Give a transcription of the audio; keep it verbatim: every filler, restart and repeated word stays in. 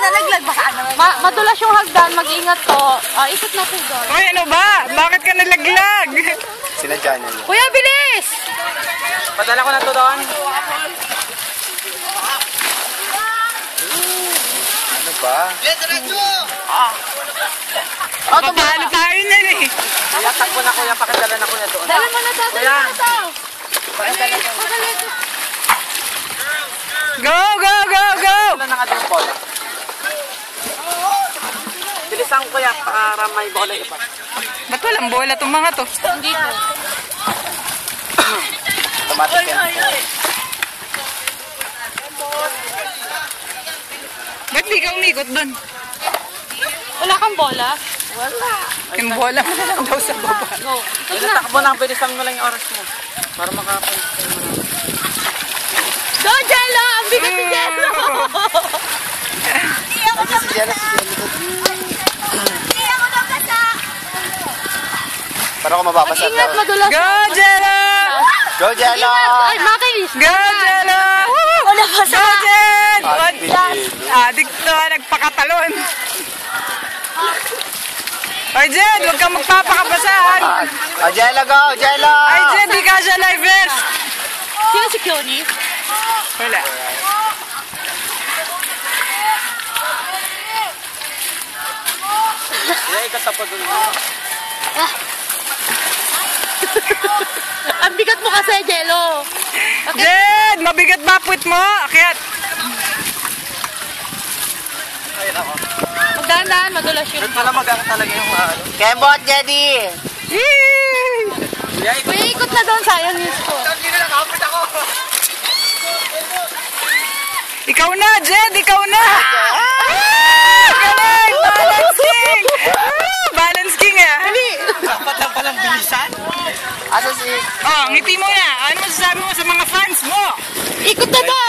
nalaglag ba saan naman? Ma madulas yung hagdan, mag-ingat to. Ah, ikot na po doon. Uy, ano ba? Bakit ka nalaglag? Sila dyan yun. Kuya, bilis! Padala ko na to doon. Ano ba? Oh, paano tayo na eh? Kuya, takbo na kuya, pakadala na kuya doon. Dala mo na to, dala mo na to. Pakadala na. Go, go, go, go! Wala na nga doon bola. Bilisan ko kuya, para may bola ipat. Ba't walang bola itong mga to? Hindi ko. Automatic yan. Ba't di ka umikot doon? Wala kang bola? Wala. Yung bola mo na lang daw sa baba. Go. Ikot Wala, na. takbo na, bilisan mo lang yung oras mo. Para makapunta. Go, Jello! Ang bigat ni Jello! Si Jello, si Jello. Hindi ako nabasa! Para ko mababasa daw. Ingat, madulas. Go, Jello! Go, Jello! Ay, makinis. Go, Jello! Wala ba sa... Go, Jen! Adik, Adik to, nagpakatalon. Ay, Jen, huwag kang magpapakabasahan. Oh, Jello, go! Jello! Ay, Jen, di ka siya livers. Sino si Kyoni? Wala. Kaya ikat pa doon. Ang bigat mo kasi, Jello. Okay. Jen, mabigat ba puwit mo? Akyat. Ayun ako. Magdaan-daan, madulas yun. Ba't pala magang talaga yung ano? Kembot, Jedi! Yee! Kuya, ikot. Kuya, ikot na doon, sayang news ko. Hindi na nakapit ako. Ikaw na, Jed! Ikaw na! Ah! Galing! Balance king! Ah! Balance king ah! Dali! Dapat lang palang bilisan. Asa si... Oh, ngiti mo na! Ano masasabi mo sa mga fans mo? Ikot na doon!